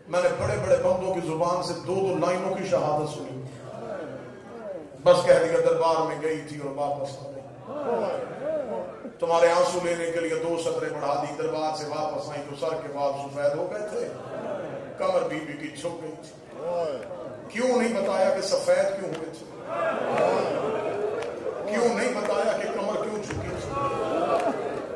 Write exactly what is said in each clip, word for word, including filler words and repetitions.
میں نے بڑے بڑے بندوں کی زبان سے دو دو لائنوں کی شہادت سنی، بس کہہ دیا دربار میں گئی تھی اور واپس آ گئی۔ تمہارے آنسو لینے کے لیے دو سطریں بڑھا دی، دربار سے واپس آئی تو سر کے بال سفید ہو گئے تھے، کمر بی بی کی جھک گئی تھی۔ کیوں نہیں بتایا کہ سفید کیوں ہوئے تھے؟ کیوں نہیں بتایا کہ کمر کیوں جھکی تھی؟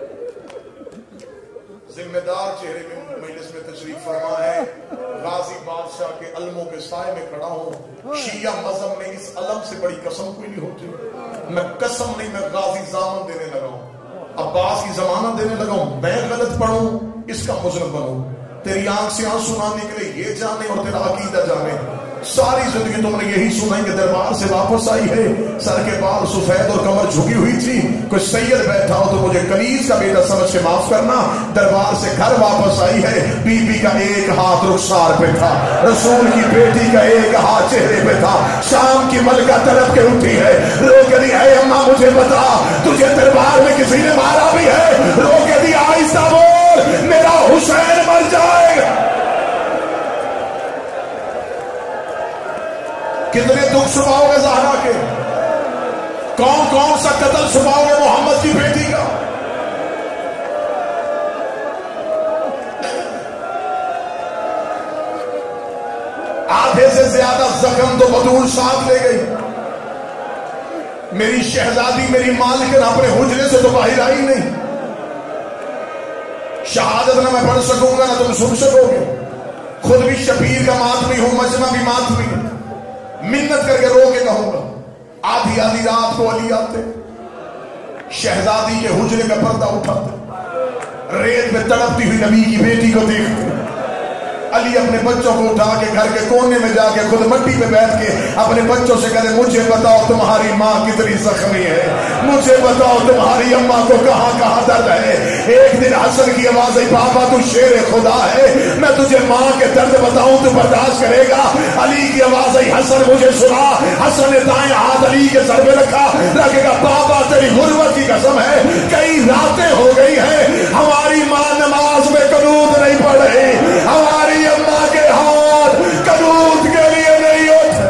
ذمہ دار چہرے میں مجلس میں تشریف فرما ہے، غازی بادشاہ کے علموں کے سائے میں کھڑا ہوں۔ شیعہ مذہب میں اس علم سے بڑی قسم کوئی نہیں ہوتی۔ میں قسم نہیں، میں غازی ضامن دینے لگا ہوں، عباس کی ضمانت دینے لگا ہوں۔ میں غلط پڑھوں اس کا مذنب بنوں، تیری آنکھ سے آنسو لانے کے لیے یہ جانے اور تیرا عقیدہ جانے۔ ساری زندگی تم نے یہی سنا کہ دربار سے واپس آئی ہے، سر کے بال سفید اور کمر جھکی ہوئی تھی۔ کوئی سید بیٹھا ہو تو مجھے کنیز کا بیٹا سمجھ کے معاف کرنا۔ دربار سے گھر واپس آئی ہے، بی بی کا ایک ہاتھ رخسار پہ تھا، رسول کی بیٹی کا ایک ہاتھ چہرے پہ تھا۔ شام کی ملکہ تڑپ کے اٹھی ہے، رو کے دی اے اماں مجھے بتا تجھے دربار میں کسی نے مارا بھی ہے؟ رو کے دی آہستہ بول میرا حسین مر جائے گا۔ کتنے دکھ چھپاؤ گے زہرا کے؟ کون کون سا قتل چھپاؤ گے محمد کی بیٹی کا؟ آدھے سے زیادہ زخم تو بطول ساتھ لے گئی۔ میری شہزادی میری مالکن اپنے حجرے سے تو باہر آئی نہیں۔ شہادت نہ میں پڑھ سکوں گا نہ تم سن سکو گے۔ خود بھی شبیر کا ماتمی ہوں، مجمع بھی ماتمی ہے، منت کر کے رو کے کہوں گا۔ آدھی آدھی رات کو علی آتے، شہزادی کے حجرے کا پردہ اٹھاتے، ریت میں تڑپتی ہوئی نبی کی بیٹی کو دیکھتے۔ علی اپنے بچوں کو اٹھا کے گھر کے کونے میں جا کے خود مٹی پہ بیٹھ کے اپنے بچوں سے کہتے مجھے بتاؤ تمہاری ماں کتنی زخمی ہے، مجھے بتاؤ تمہاری اماں کو کہاں کہاں درد ہے۔ ایک دن حسن کی آواز آئی بابا تو شیر خدا ہے، میں تجھے ماں کے درد بتاؤں تو برداشت کرے گا؟ علی کی آواز آئی حسن مجھے سنا۔ حسن نے دائیں ہاتھ علی کے سر پہ رکھا، رکھے گا بابا تیری غربت کی قسم ہے، کئی راتیں ہو گئی ہیں ہماری ماں نماز میں قنوت نہیں پڑھ رہی، ہماری اماں کے ہاتھ قنوت کے لیے نہیں ہوتے۔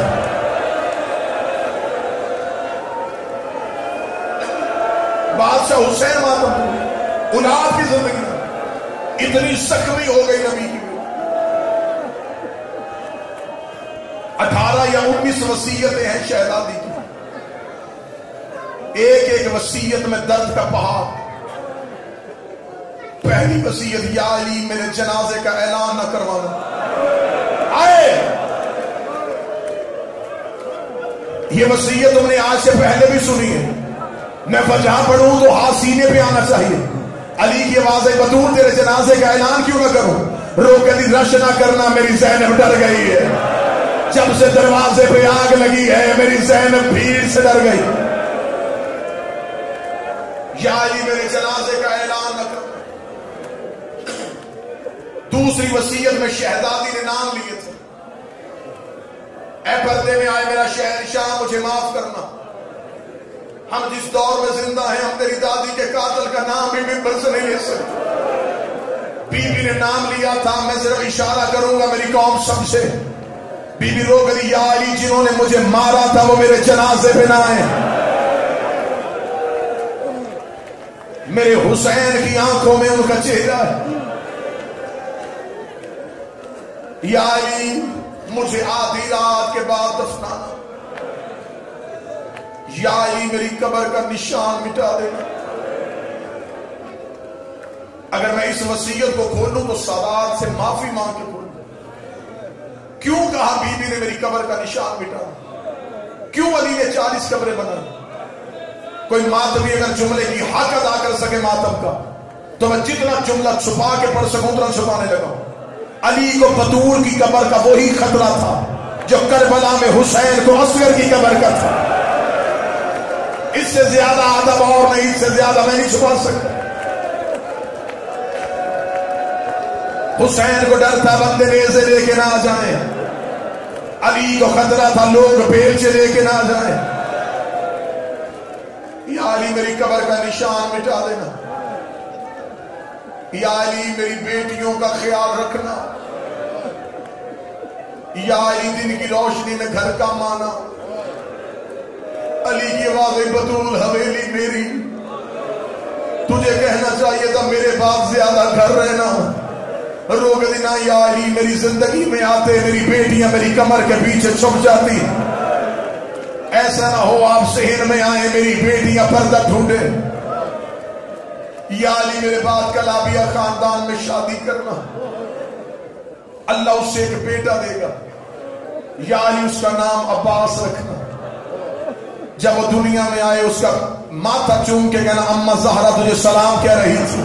بادشاہ حسین ماتم اولاد کی زندگی اتنی زخمی ہو گئی نبی کی۔ اٹھارہ یا انیس وصیتیں ہیں شہزادی کی، ایک ایک وصیت میں درد کا پہاڑ۔ پہلی وصیت یا علی میرے جنازے کا اعلان نہ کروانا۔ آئے یہ وصیت تم نے آج سے پہلے بھی سنی ہے، میں وجہ پڑھوں تو ہاتھ سینے پہ آنا چاہیے۔ علی کی آواز ہے بطول تیرے جنازے کا اعلان کیوں نہ کروں؟ رو کے دی رش نہ کرنا میری زینب ڈر گئی ہے، جب سے دروازے پہ آگ لگی ہے میری زینب بھیڑ سے ڈر گئی۔ یا علی میرے جنازے کا اعلان نہ کرو۔ دوسری وصیت میں شہزادی نے نام لیے تھے، اے پردے میں آئے میرا شہنشاہ مجھے معاف کرنا، ہم جس دور میں زندہ ہیں ہم تیری دادی کے قاتل کا نام بھی ممبر سے نہیں لے سکتے۔ بی بی نے نام لیا تھا، میں صرف اشارہ کروں گا میری قوم سمجھے۔ بی بی رو گئی یا علی جنہوں نے مجھے مارا تھا وہ میرے جنازے پہ نہ آئے۔ میرے حسین کی آنکھوں میں ان کا چہرہ ہے۔ یا علی مجھے آدھی رات کے بعد دفنانا، یا علی میری قبر کا نشان مٹا دینا۔ اگر میں اس وصیت کو کھولوں تو سادات سے معافی مانگ کے کھولوں۔ کیوں کہا بی بی نے میری قبر کا نشان مٹانا؟ کیوں علی نے چالیس قبریں بنائی؟ کوئی ماتمی اگر جملے کی حق ادا کر سکے ماتم کا تو میں جتنا جملہ چھپا کے پڑھ سکوں اتنا چھپانے لگا ہوں۔ علی کو بطول کی قبر کا وہی خطرہ تھا جو کربلا میں حسین کو اصغر کی قبر کا تھا۔ اس سے زیادہ ادب اور نہیں، اس سے زیادہ میں نہیں چھپا سکتا۔ حسین کو ڈر تھا بندے نیزے لے کے نہ آ جائیں، علی کو خطرہ تھا لوگ بیلچے لے کے نہ آ جائیں۔ یا علی میری قبر کا نشان مٹا دینا، یا علی میری بیٹیوں کا خیال رکھنا، یا علی دن کی روشنی میں گھر کا مانا، علی کی آواز بطول حویلی میری، تجھے کہنا چاہیے تھا میرے بعد زیادہ گھر رہنا، روک دینا یا علی میری زندگی میں آتے میری بیٹیاں میری کمر کے پیچھے چھپ جاتی، ایسا نہ ہو آپ صحن میں آئے میری بیٹیاں پردہ ڈھونڈے، یا علی میرے بعد کلابیہ خاندان میں شادی کرنا، اللہ اس سے ایک بیٹا دے گا، یا علی اس کا نام عباس رکھنا، جب وہ دنیا میں آئے اس کا ماتھا چوم کے کہنا اماں زہرا تجھے سلام کہہ رہی تھی،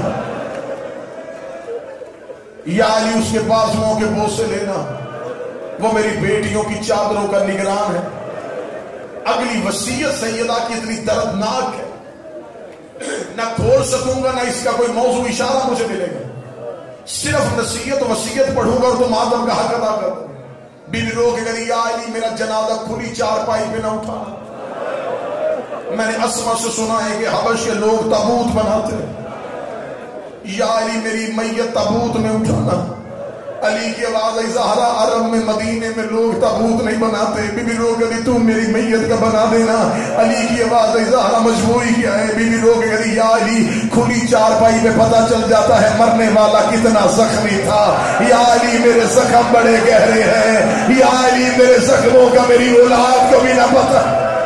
یا علی اس کے بازوؤں کے بوسے لینا، وہ میری بیٹیوں کی چادروں کا نگران ہے۔ اگلی وصیت سیدہ کی اتنی دردناک ہے، نہ کھول سکوں گا نہ اس کا کوئی موضوع اشارہ مجھے ملے گا، صرف نصیحت و وصیت پڑھوں گا اور تم آدم کا حق ادا کر دو۔ بی بی رو کے گلی یا علی میرا جنازہ کھلی چارپائی پہ نہ اٹھا، میں نے اسما سے سنا ہے کہ حبش کے لوگ تابوت بناتے، یا علی میری میت تابوت میں اٹھانا، علی کی آواز آئی زہرا عرب میں مدینے میں لوگ تابوت نہیں بناتے، بی بی رو کے گلی تم میری میت کا بنا دینا، علی کی آواز آئی زہرا مجبوری کیا ہے، بی بی رو کے گلی یا علی کھلی چارپائی میں پتہ چل جاتا ہے مرنے والا کتنا زخمی تھا، یا علی میرے زخم بڑے گہرے ہیں، یا علی میرے زخموں کا میری اولاد کو بھی نہ پتہ۔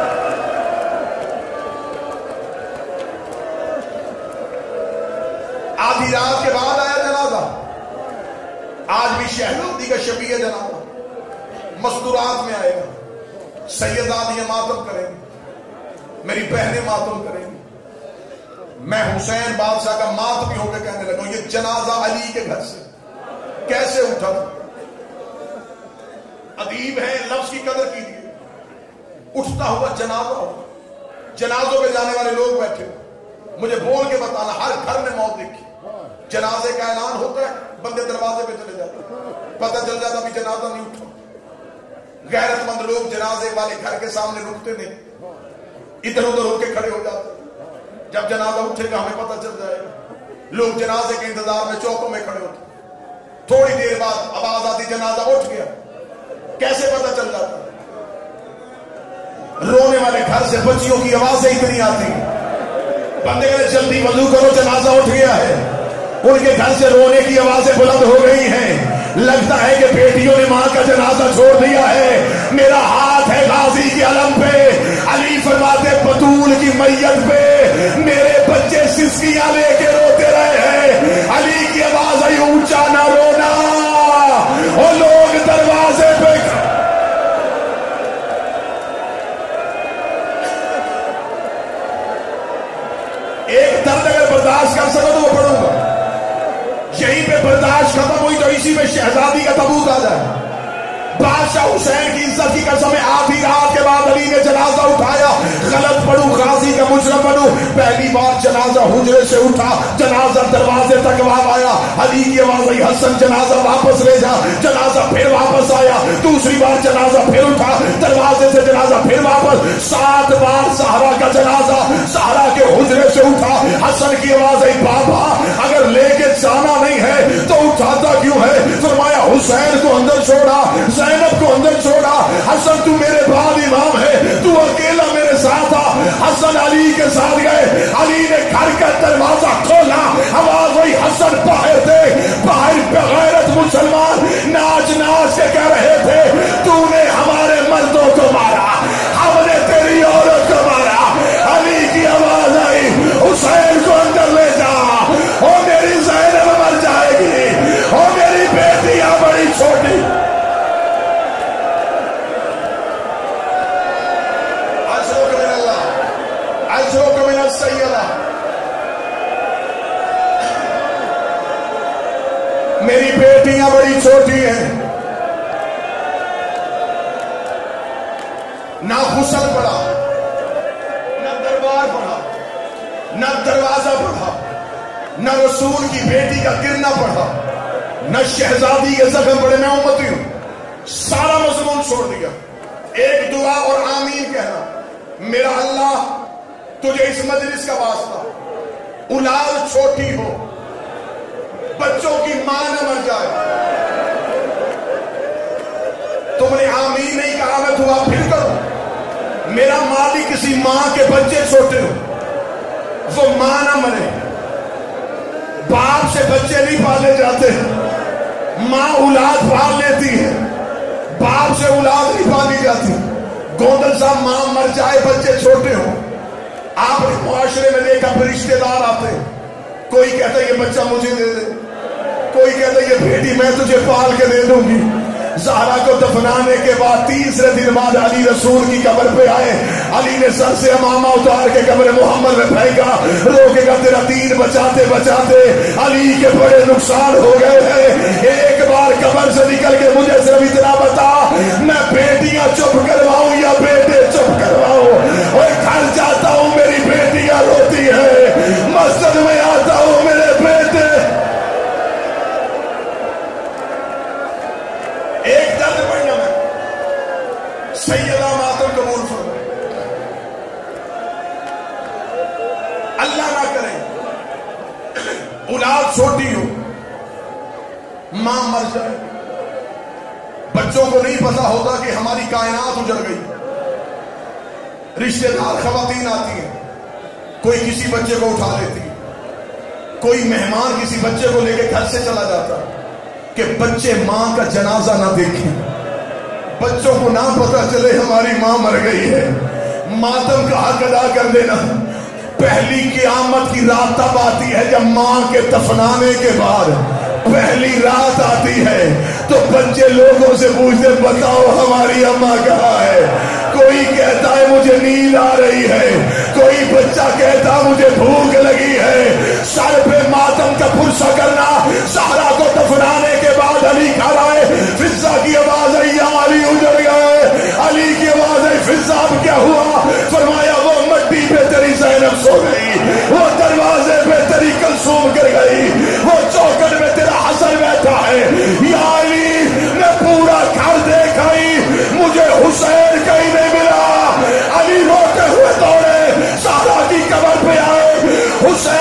آدھی رات کے بعد آیا جنازہ، آج بھی شہروردی کا شبیہ جنازہ مستورات میں آئے گا، سیدادیاں ماتم کریں گی، میری بہنیں ماتم کریں گی، میں حسین بادشاہ کا ماتمی ہو کے کہنے لگا یہ جنازہ علی کے گھر سے کیسے اٹھا؟ ادیب ہے لفظ کی قدر کیجیے، اٹھتا ہوا جنازہ ہو، جنازوں پہ جانے والے لوگ بیٹھے مجھے بول کے بتانا، ہر گھر میں موت دیکھی، جنازے کا اعلان ہوتا ہے بندے دروازے پہ چلے جاتے، پتہ چل جاتا بھی جنازہ نہیں اٹھا، غیرت مند لوگ جنازے والے گھر کے سامنے رکتے نہیں، ادھر ادھر ہو کے کھڑے ہو جاتے، جب جنازہ اٹھے گا ہمیں پتہ چل جائے گا، لوگ جنازے کے انتظار میں چوکوں میں کھڑے ہوتے، تھوڑی دیر بعد آواز آتی جنازہ اٹھ گیا، کیسے پتہ چل جاتا؟ رونے والے گھر سے بچیوں کی آوازیں اتنی آتی، بندے کہتے جلدی وضو کرو جنازہ اٹھ گیا ہے، ان کے گھر سے رونے کی آوازیں بلند ہو گئی ہیں، لگتا ہے کہ بیٹیوں نے ماں کا جنازہ چھوڑ دیا ہے، میرا ہاتھ ہے غازی کے علم پہ، علی فرماتے بطول کی میت پہ میرے بچے سسکیاں لے کے روتے رہے ہیں، علی کی آواز آئی اونچا نہ رونا، اور لوگ دروازے پہ ایک درد اگر برداشت کر سکو تو وہ پڑھوں گا، یہیں پہ برداشت ختم ہوئی تو اسی میں شہزادی کا تابوت آ جائے، بادشاہ حسین کی عزت کی قسم آدھی رات کے بعد علی نے جنازہ اٹھایا، غلط پڑھوں غازی کا مجرم بنوں، پہلی بار جنازہ حجرے سے اٹھا، جنازہ دروازے تک واپس آیا، علی کی آواز آئی حسن جنازہ واپس لے جا، جنازہ پھر واپس آیا، دوسری بار جنازہ پھر اٹھا، دروازے سے جنازہ پھر واپس، سات بار زہرا کا جنازہ زہرا کے حجرے سے اٹھا، حسن کی آواز آئی بابا اگر لے کے جانا نہیں ہے تو اٹھاتا کیوں ہے؟ فرمایا حسین کو اندر چھوڑا، زینب کو اندر چھوڑا، حسن تو میرے بعد امام ہے، تو اکیلا میرے ساتھ آ، حسن علی کے ساتھ گئے، علی نے گھر کا دروازہ کھولا، آواز ہوئی حسن باہر تھے، باہر بغیرت مسلمان ناچ ناچ کے کہہ رہے تھے تو نے ہمارے مردوں کو مارا، ہم نے تیری عورت کو مارا، علی کی آواز آئی حسین کو اندر لے جا، او میری زینب مر جائے گی، او میری بیٹیاں بڑی چھوٹی، میری بیٹیاں بڑی چھوٹی ہیں، نہ غسل پڑا، نہ دربار پڑھا، نہ دروازہ پڑھا، نہ رسول کی بیٹی کا گرنا پڑھا، نہ شہزادی کے زخم پڑے، میں امتی ہوں، سارا مضمون چھوڑ دیا، ایک دعا اور آمین کہنا، میرا اللہ تجھے اس مجلس کا واسطہ، اولاد چھوٹی ہو، بچوں کی ماں نہ مر جائے، میرا مالی کسی ماں کے بچے چھوٹے ہو، وہ ماں نہ مرے. باپ سے بچے نہیں پالے جاتے، ماں اولاد پال لیتی ہے، باپ سے اولاد نہیں پالی جاتی. گوندل صاحب ماں مر جائے بچے چھوٹے ہوں، آپ نے معاشرے میں دیکھا پھر رشتے دار آتے، کوئی کہتا ہے یہ بچہ مجھے دے دے، کوئی کہتا ہے یہ بیٹی میں تجھے پال کے دے دوں گی. زہرا کو دفنانے کے بعد تیسرے دن بعد علی رسول کی قبر پہ آئے، علی نے سر سے امامہ اتار کے قبر محمد میں پھینکا. روکے گا تیرا دین بچاتے بچاتے علی کے بڑے نقصان ہو گئے ہیں. ایک بار قبر سے نکل کے مجھے صرف اتنا بتا، میں بیٹیاں چپ کرواؤں یا بیٹے چپ کرواؤں؟ اور گھر جاتا ہوں میری بیٹیاں روتی ہے، مسجد میں آتا ہوں میرے بیٹے. ایک درد پڑھنا میں سیدہ ماتم قبول فرما. اللہ نہ کرے اولاد چھوٹی ہو، ماں مر جائے. بچوں کو نہیں پتا ہوتا کہ ہماری کائنات اجڑ گئی. رشتے دار خواتین آتی ہیں، کوئی کسی بچے کو اٹھا لیتی، کوئی مہمان کسی بچے کو لے کے گھر سے چلا جاتا کہ بچے ماں کا جنازہ نہ دیکھیں، بچوں کو نہ پتا چلے ہماری ماں مر گئی ہے. ماتم کا حق ادا کر دینا. پہلی قیامت کی رات تب آتی ہے جب ماں کے دفنانے کے بعد پہلی رات آتی ہے تو بچے لوگوں سے پوچھتے بتاؤ ہماری اماں کہاں ہے. کوئی کہتا ہے مجھے نیند آ رہی ہے، کوئی بچہ کہتا مجھے بھوک لگی ہے. سر پہ ماتم کا پرسا کرنا. زہرا کو دفنانے کے بعد علی کھڑا ہے، فضا کی آواز آئی یا علی اجڑ گئے. علی کی آواز آئی فضا اب کیا ہوا؟ فرمایا وہ مٹی پہ تیری زینب سو گئی، وہ دروازے پہ تیری کلثوم گر گئی، وہ چوکٹ میں تیرا حسن بیٹھا ہے. یا علی میں پورا گھر دیکھا ہی مجھے حسین کہیں نہیں ملا. علی روتے ہوئے دوڑے زہرا کی قبر پہ آئے، حسین